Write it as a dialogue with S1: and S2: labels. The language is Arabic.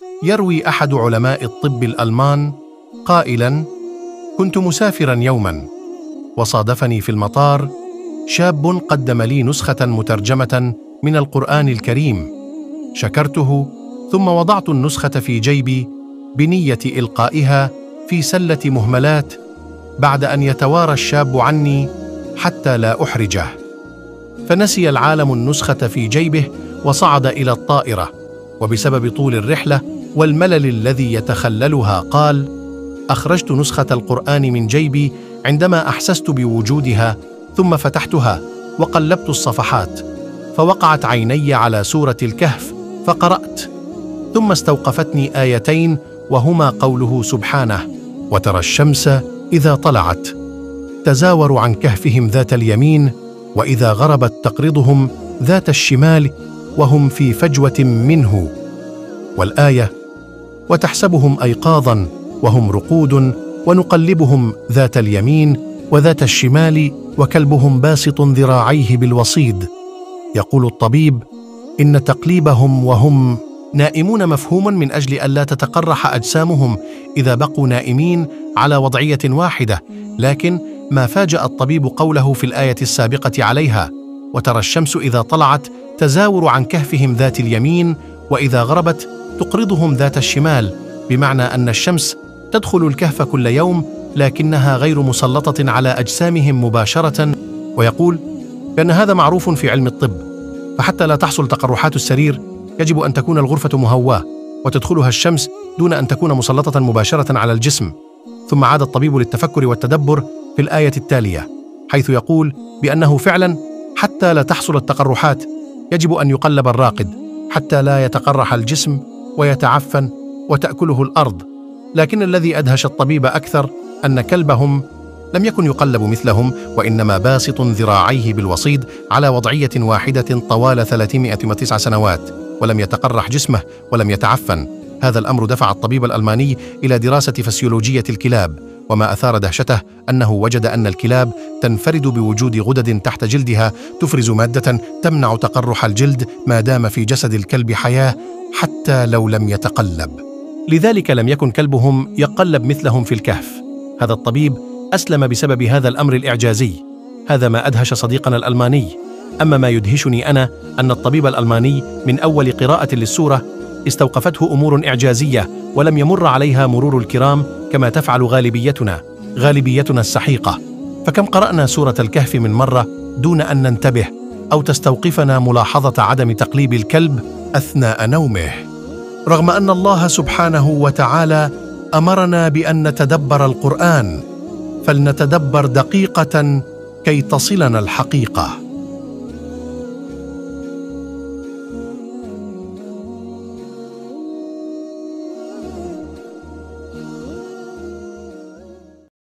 S1: يروي أحد علماء الطب الألمان قائلاً: كنت مسافراً يوماً، وصادفني في المطار شاب قدم لي نسخة مترجمة من القرآن الكريم. شكرته، ثم وضعت النسخة في جيبي بنية إلقائها في سلة مهملات بعد أن يتوارى الشاب عني حتى لا أحرجه. فنسي العالم النسخة في جيبه وصعد إلى الطائرة، وبسبب طول الرحلة والملل الذي يتخللها قال: أخرجت نسخة القرآن من جيبي عندما أحسست بوجودها، ثم فتحتها وقلبت الصفحات، فوقعت عيني على سورة الكهف فقرأت، ثم استوقفتني آيتين وهما قوله سبحانه: وترى الشمس إذا طلعت تزاور عن كهفهم ذات اليمين وإذا غربت تقرضهم ذات الشمال وهم في فجوة منه، والآية: وتحسبهم أيقاظا وهم رقود ونقلبهم ذات اليمين وذات الشمال وكلبهم باسط ذراعيه بالوصيد. يقول الطبيب: إن تقليبهم وهم نائمون مفهوم من أجل ألا تتقرح أجسامهم إذا بقوا نائمين على وضعية واحدة، لكن ما فاجأ الطبيب قوله في الآية السابقة عليها: وترى الشمس إذا طلعت تزاور عن كهفهم ذات اليمين وإذا غربت تقرضهم ذات الشمال، بمعنى أن الشمس تدخل الكهف كل يوم لكنها غير مسلطة على أجسامهم مباشرة. ويقول بأن هذا معروف في علم الطب، فحتى لا تحصل تقرحات السرير يجب أن تكون الغرفة مهواة وتدخلها الشمس دون أن تكون مسلطة مباشرة على الجسم. ثم عاد الطبيب للتفكر والتدبر في الآية التالية، حيث يقول بأنه فعلا حتى لا تحصل التقرحات يجب أن يقلب الراقد حتى لا يتقرح الجسم ويتعفن وتأكله الأرض. لكن الذي أدهش الطبيب أكثر أن كلبهم لم يكن يقلب مثلهم، وإنما باسط ذراعيه بالوصيد على وضعية واحدة طوال 309 سنوات، ولم يتقرح جسمه ولم يتعفن. هذا الأمر دفع الطبيب الألماني إلى دراسة فسيولوجية الكلاب، وما أثار دهشته أنه وجد أن الكلاب تنفرد بوجود غدد تحت جلدها تفرز مادة تمنع تقرح الجلد ما دام في جسد الكلب حياة حتى لو لم يتقلب، لذلك لم يكن كلبهم يقلب مثلهم في الكهف. هذا الطبيب أسلم بسبب هذا الأمر الإعجازي. هذا ما أدهش صديقنا الألماني. أما ما يدهشني أنا أن الطبيب الألماني من أول قراءة للسورة استوقفته أمور إعجازية ولم يمر عليها مرور الكرام كما تفعل غالبيتنا السحيقة. فكم قرأنا سورة الكهف من مرة دون أن ننتبه أو تستوقفنا ملاحظة عدم تقليب الكلب أثناء نومه، رغم أن الله سبحانه وتعالى أمرنا بأن نتدبر القرآن، فلنتدبر دقيقة كي تصلنا الحقيقة.